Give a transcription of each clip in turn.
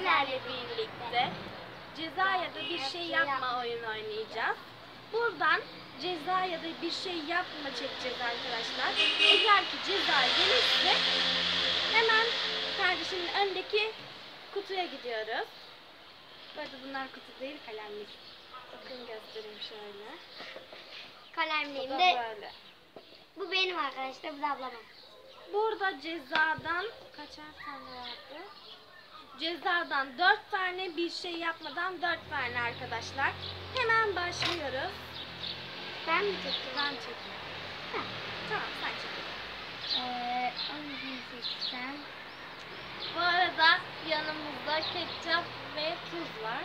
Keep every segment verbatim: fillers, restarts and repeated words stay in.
sizlerle birlikte ceza ya da bir şey yapma oyunu oynayacağız. Buradan ceza ya da bir şey yapma çekeceğiz arkadaşlar. Eğer ki ceza gelirse hemen kardeşimin öndeki kutuya gidiyoruz. Bu arada bunlar kutu değil, kalemlik. Bakın göstereyim şöyle. Kalemliğim Bu da de böyle. bu benim arkadaşlar, bu da ablamın. Burada cezadan kaçar tane vardı? Cezadan dört tane, bir şey yapmadan dört tane arkadaşlar. Hemen başlıyoruz. Ben mi çekeceğim? Ben çekeyim. Heh, tamam, sen çek. Ee, onu seçsem. Bu arada yanımızda ketçap ve tuz var.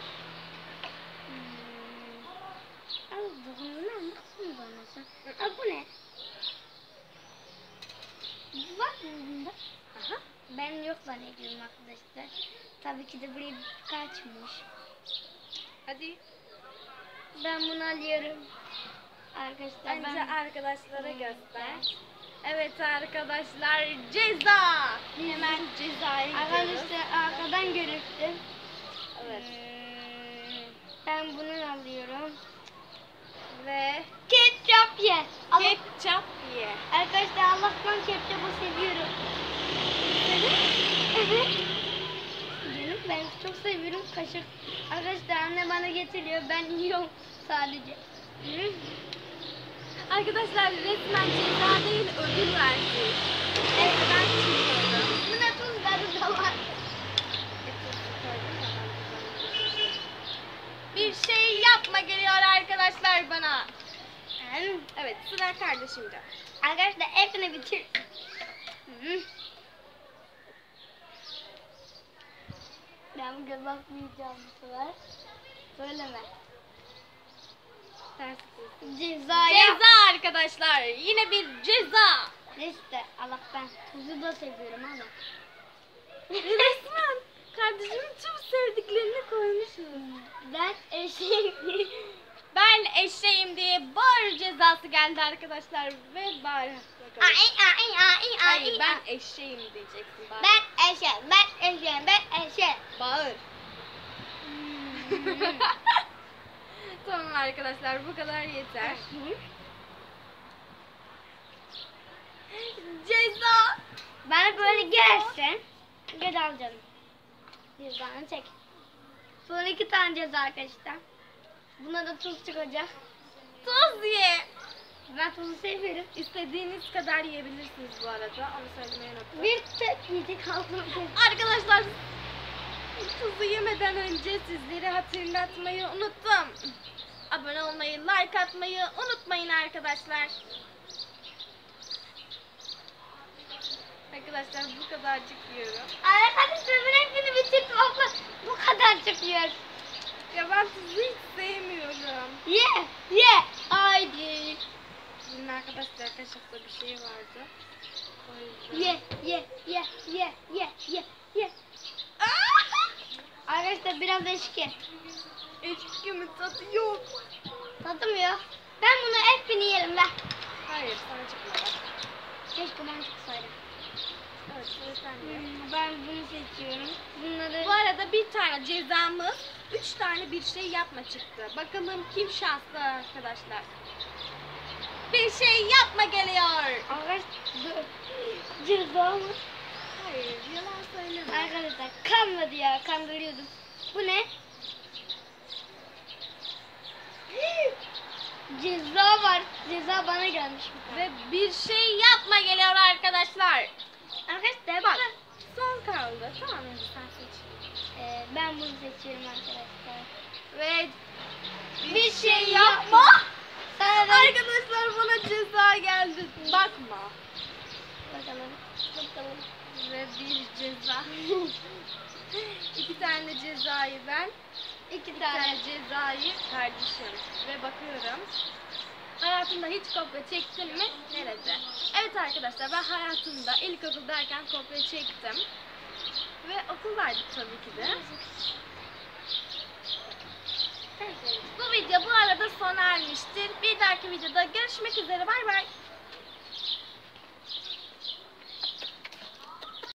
Hmm. Al bunu nasıl bana? Aa, bu ne? Bu var mı bunda? Aha. Ben yok zannediyorum arkadaşlar. Tabii ki de buraya kaçmış. Hadi. Ben bunu alıyorum. Arkadaşlar Önce ben... arkadaşlara göster. Evet arkadaşlar, ceza. Hemen cezaya gidiyoruz. Arkadaşlar arkadan görüntü. Evet. Hmm, ben bunu alıyorum. Ve Ketçap ye. Allah- ketçap ye. Arkadaşlar Allah'tan ketçapı seviyorum. Evet. Canım ben çok seviyorum kaşık. Arkadaşlar anne bana getiriyor, ben yiyorum sadece. Hı. Arkadaşlar resmen ceza değil, ödül verdi. Evet, ben çekiyorum. Buna tuz tadı da var. Bir şey yapma geliyor arkadaşlar bana. Hı. Evet, sıra kardeşimde. Arkadaşlar hepsini bitir. Hı. Ben bu göz bakmayacağım bu sefer. Söyleme. Ters Ceza. Ceza arkadaşlar. Yine bir ceza. Neyse Allah, ben tuzu da seviyorum ama. Resmen kardeşimin tüm sevdiklerini koymuşum. Ben eşeğim. Ben eşeğim diye bağır cezası geldi arkadaşlar ve bağır. Ay ay ay ay Hayır, ay. ben eşeğim diyeceksin. Bağır. Ben eşeğim, ben eşeğim, ben eşeğim. Bağır. Tamam arkadaşlar, bu kadar yeter. Ceza. Bana böyle gelsin. Gel al canım. Cezanı çek. Son iki tane ceza arkadaşlar. Buna da tuz çıkacak. Tuz ye. Ben tuzu seviyorum. İstediğiniz kadar yiyebilirsiniz bu arada. Onu söylemeyi unuttum. Bir tek yiyecek aldım. Arkadaşlar, tuzu yemeden önce sizleri hatırlatmayı unuttum. Abone olmayı, like atmayı unutmayın arkadaşlar. Arkadaşlar bu kadarcık yiyorum. Arkadaşlar ben hepsini bitirdim ama bu kadar çıkıyor. Ya ben tuzu hiç sevmiyorum. Ye, ye. Haydi. Şimdi arkadaşlar kaşıkta bir şey vardı. O yüzden... Ye, ye, ye, ye, ye, ye, ye. Arkadaşlar biraz eşki. Eşki mi, tadı yok. Tadım yok. Ben bunu hepsini yerim ben. Hayır, sana çıkmadı. Keşke bana çıksaydı. Evet, sıra sende. Hmm, ben bunu seçiyorum. Bunları... Bu arada bir tane cezamız, üç tane bir şey yapma çıktı. Bakalım kim şanslı arkadaşlar. Bir şey yapma geliyor. Arkadaşlar ceza mı? Hayır, yalan söyleme. Arkadaşlar kanmadı ya, kandırıyordum. Bu ne? Ceza var. Ceza bana gelmiş. Ve bir şey yapma geliyor arkadaşlar. Arkadaşlar Bak, bak. son kaldı. Tamam, önce sen seç. Ee, ben bunu seçiyorum arkadaşlar. Ve Bir şey yapma. Sana da... Arkadaşlar bana ceza geldi. Bakma. Bakalım. Bakalım. Ve bir ceza. İki tane cezayı ben. İki Bir tane. tane cezayı kardeşim. Ve bakıyorum. Hayatımda hiç kopya çektim mi? Nerede? Evet arkadaşlar, ben hayatımda ilkokuldayken kopya çektim. Ve okuldaydık tabii ki de. Bu video bu arada sona ermiştir. Bir dahaki videoda görüşmek üzere. Bay bay.